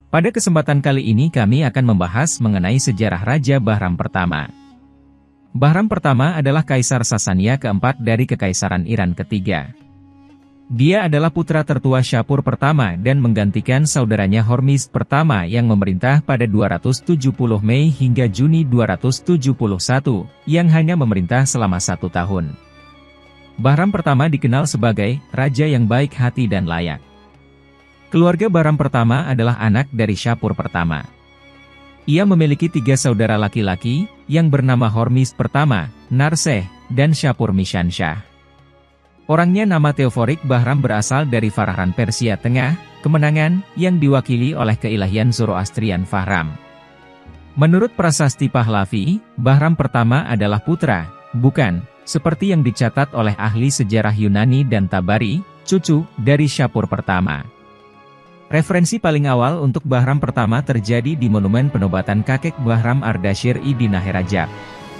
Pada kesempatan kali ini kami akan membahas mengenai sejarah Raja Bahram pertama. Bahram pertama adalah Kaisar Sasania keempat dari Kekaisaran Iran ketiga. Dia adalah putra tertua Shapur pertama dan menggantikan saudaranya Hormizd pertama yang memerintah pada 270 Mei hingga Juni 271, yang hanya memerintah selama 1 tahun. Bahram pertama dikenal sebagai Raja yang baik hati dan layak. Keluarga Bahram pertama adalah anak dari Shapur pertama. Ia memiliki 3 saudara laki-laki, yang bernama Hormizd pertama, Narseh, dan Shapur Mishanshah. Orangnya nama Teoforik Bahram berasal dari Farahran Persia Tengah, kemenangan, yang diwakili oleh keilahian Zoroastrian Fahram. Menurut prasasti Pahlavi, Bahram pertama adalah putra, bukan, seperti yang dicatat oleh ahli sejarah Yunani dan Tabari, cucu, dari Shapur pertama. Referensi paling awal untuk Bahram pertama terjadi di monumen penobatan kakek Bahram Ardashir-i di Naherajab.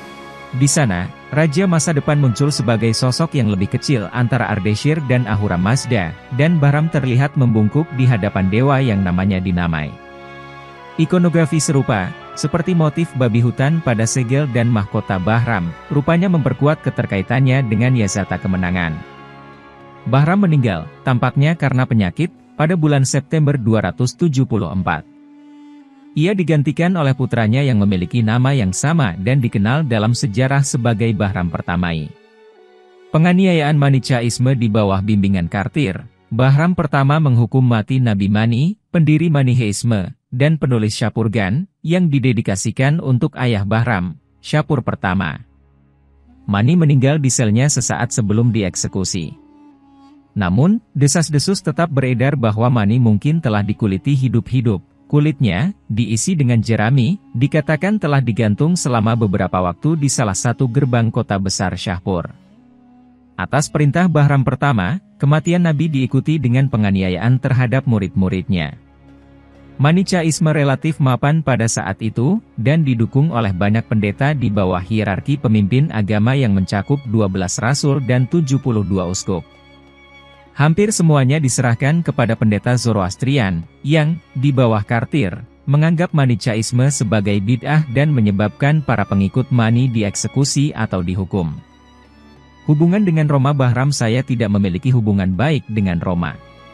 Di sana, raja masa depan muncul sebagai sosok yang lebih kecil antara Ardashir dan Ahura Mazda, dan Bahram terlihat membungkuk di hadapan dewa yang namanya Dinamai. Ikonografi serupa, seperti motif babi hutan pada segel dan mahkota Bahram, rupanya memperkuat keterkaitannya dengan Yazata kemenangan. Bahram meninggal, tampaknya karena penyakit, pada bulan September 274. Ia digantikan oleh putranya yang memiliki nama yang sama dan dikenal dalam sejarah sebagai Bahram pertamai. Penganiayaan Manichaisme di bawah bimbingan Kartir, Bahram pertama menghukum mati Nabi Mani, pendiri Manichaisme, dan penulis Shapurgan, yang didedikasikan untuk ayah Bahram, Shapur pertama. Mani meninggal di selnya sesaat sebelum dieksekusi. Namun, desas-desus tetap beredar bahwa Mani mungkin telah dikuliti hidup-hidup. Kulitnya, diisi dengan jerami, dikatakan telah digantung selama beberapa waktu di salah satu gerbang kota besar Shahpur. Atas perintah Bahram pertama, kematian Nabi diikuti dengan penganiayaan terhadap murid-muridnya. Manichaisme relatif mapan pada saat itu, dan didukung oleh banyak pendeta di bawah hierarki pemimpin agama yang mencakup 12 rasul dan 72 uskup. Hampir semuanya diserahkan kepada pendeta Zoroastrian, yang, di bawah Kartir, menganggap Manichaisme sebagai bid'ah dan menyebabkan para pengikut Mani dieksekusi atau dihukum. Hubungan dengan Roma. Bahram saya tidak memiliki hubungan baik dengan Roma.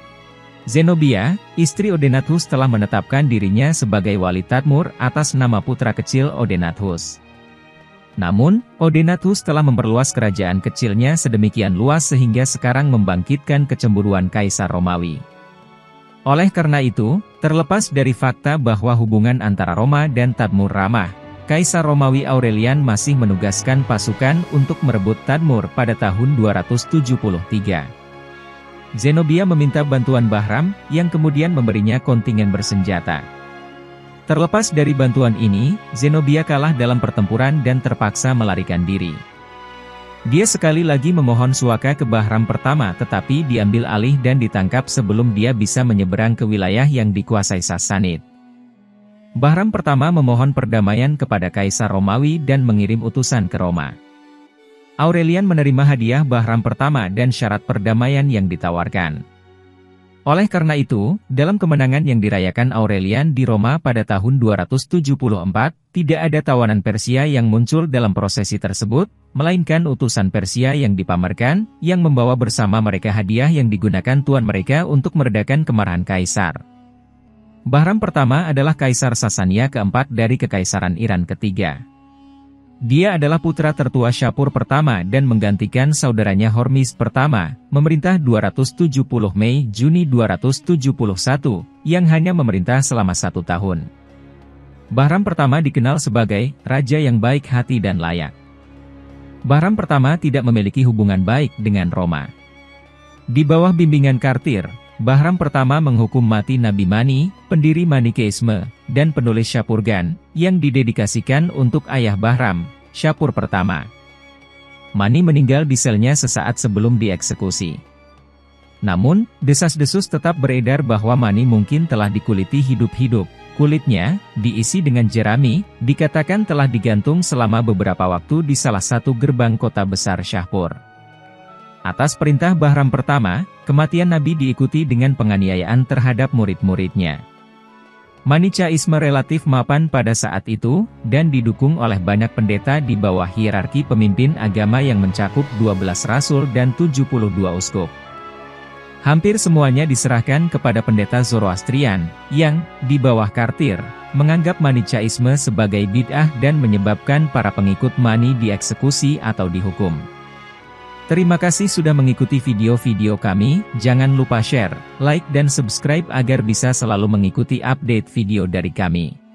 Zenobia, istri Odenathus, telah menetapkan dirinya sebagai wali Tadmur atas nama putra kecil Odenathus. Namun, Odenathus telah memperluas kerajaan kecilnya sedemikian luas sehingga sekarang membangkitkan kecemburuan Kaisar Romawi. Oleh karena itu, terlepas dari fakta bahwa hubungan antara Roma dan Tadmur ramah, Kaisar Romawi Aurelian masih menugaskan pasukan untuk merebut Tadmur pada tahun 273. Zenobia meminta bantuan Bahram, yang kemudian memberinya kontingen bersenjata. Terlepas dari bantuan ini, Zenobia kalah dalam pertempuran dan terpaksa melarikan diri. Dia sekali lagi memohon suaka ke Bahram pertama tetapi diambil alih dan ditangkap sebelum dia bisa menyeberang ke wilayah yang dikuasai Sassanid. Bahram pertama memohon perdamaian kepada Kaisar Romawi dan mengirim utusan ke Roma. Aurelian menerima hadiah Bahram pertama dan syarat perdamaian yang ditawarkan. Oleh karena itu, dalam kemenangan yang dirayakan Aurelian di Roma pada tahun 274, tidak ada tawanan Persia yang muncul dalam prosesi tersebut, melainkan utusan Persia yang dipamerkan, yang membawa bersama mereka hadiah yang digunakan tuan mereka untuk meredakan kemarahan Kaisar. Bahram pertama adalah Kaisar Sasania keempat dari Kekaisaran Iran ketiga. Dia adalah putra tertua Shapur pertama dan menggantikan saudaranya Hormizd pertama, memerintah 270 Mei Juni 271, yang hanya memerintah selama 1 tahun. Bahram pertama dikenal sebagai Raja yang baik hati dan layak. Bahram pertama tidak memiliki hubungan baik dengan Roma. Di bawah bimbingan Kartir, Bahram pertama menghukum mati Nabi Mani, pendiri Manichaisme, dan penulis Shapurgan, yang didedikasikan untuk ayah Bahram, Shapur pertama. Mani meninggal di selnya sesaat sebelum dieksekusi. Namun, desas-desus tetap beredar bahwa Mani mungkin telah dikuliti hidup-hidup. Kulitnya, diisi dengan jerami, dikatakan telah digantung selama beberapa waktu di salah satu gerbang kota besar Shahpur. Atas perintah Bahram pertama, kematian Nabi diikuti dengan penganiayaan terhadap murid-muridnya. Manichaisme relatif mapan pada saat itu, dan didukung oleh banyak pendeta di bawah hierarki pemimpin agama yang mencakup 12 rasul dan 72 uskup. Hampir semuanya diserahkan kepada pendeta Zoroastrian, yang, di bawah Kartir, menganggap Manichaisme sebagai bid'ah dan menyebabkan para pengikut Mani dieksekusi atau dihukum. Terima kasih sudah mengikuti video-video kami, jangan lupa share, like dan subscribe agar bisa selalu mengikuti update video dari kami.